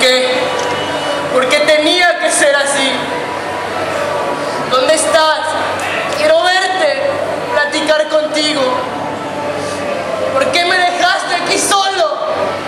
qué? ¿Por qué tenía que ser así? ¿Dónde estás? Quiero verte, platicar contigo. ¿Por qué me dejaste aquí solo?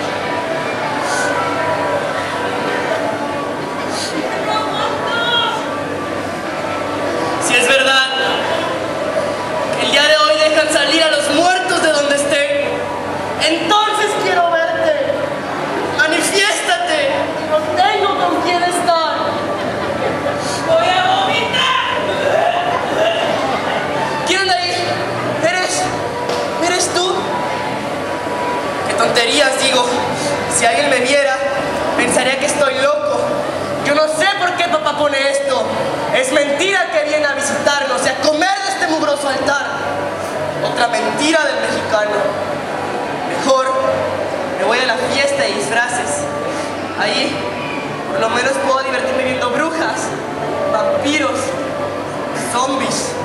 Si es verdad que el día de hoy dejan salir a los muertos de donde estén, entonces quiero verte. Manifiéstate. No tengo con quién estar. Voy a vomitar. ¿Quién anda ahí? ¿Eres tú? Qué tonterías digo. Si alguien me viera, pensaría que estoy loco. Yo no sé por qué papá pone esto. Es mentira que viene a visitarnos y a comer de este mugroso altar. Otra mentira del mexicano. Mejor me voy a la fiesta de disfraces. Ahí, por lo menos puedo divertirme viendo brujas, vampiros, zombies.